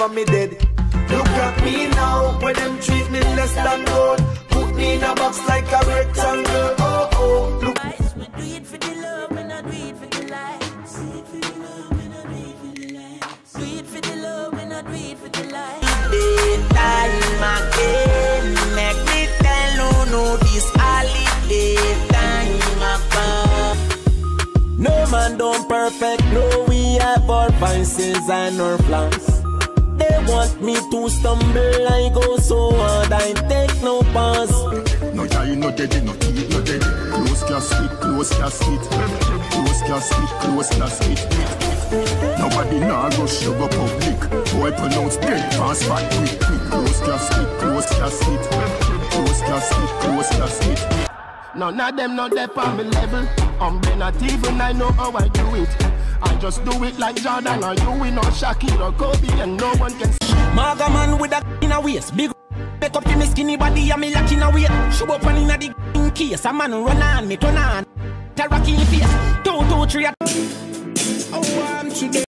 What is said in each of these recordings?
for me dead. Look at me now, when them treat me less than gold. Put me in a box like a rectangle. Oh oh, look. We do it for the love and I do it for the likes. Do it for the love and I do it for the likes. Do it for the love and I do it for the likes. Daytime again, make me tell no this holiday time again. No man don't perfect, no we have our vices and our flaws. They want me to stumble, I go so hard, I take no pause. No die, no dead, no teeth, no dead. Close casket, close casket. Close casket, close casket. Nobody now rush you go public. Boy pronounce dead, fast, fat, quick, quick. Close casket, close casket. Close casket, close casket. None of them not there on me level. Not even I know how I do it. I just do it like Jordan or you, we know Shaquille or Kobe, and no one can. Maga man with a in a waist, big make up to me skinny body and me lock in a weight. Shoot up one in a the case, a man run on me turn on. Terraki in face, 2, 2, 3. I want you there.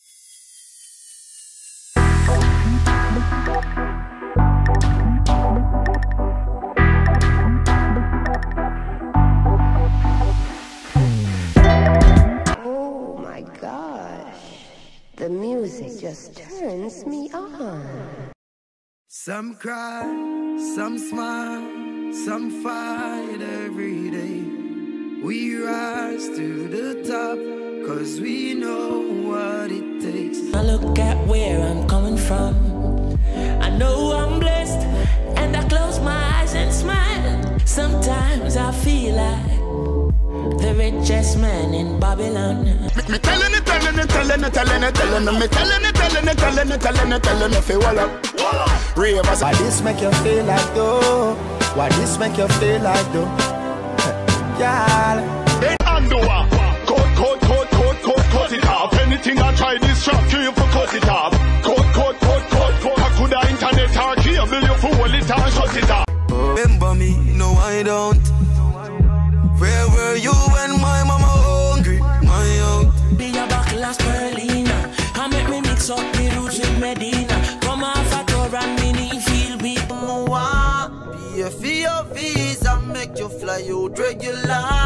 The music just turns me on. Some cry, some smile, some fight every day. We rise to the top, cause we know what it takes. I look at where I'm coming from. I know I'm blessed, and I close my eyes and smile. Sometimes I feel like the richest man in Babylon. Me telling it, telling it, telling it, telling it, telling it, me telling it, telling it, telling it, telling it, telling it, wall up. Ravers. Why this make you feel like though? Why this make you feel like though? Girl. Then underwear. Cut it off. Anything I try this trap to you for cut it off. Cut. I could have internet or cable you for hold it and shut it off. Remember me, no I don't. Where were you when my mama hungry? My own. Be a backlash Berlina. Come make me mix up the roots with Medina. Come off a tour and me need feel beat. Be a fee of visa, make you fly out regular.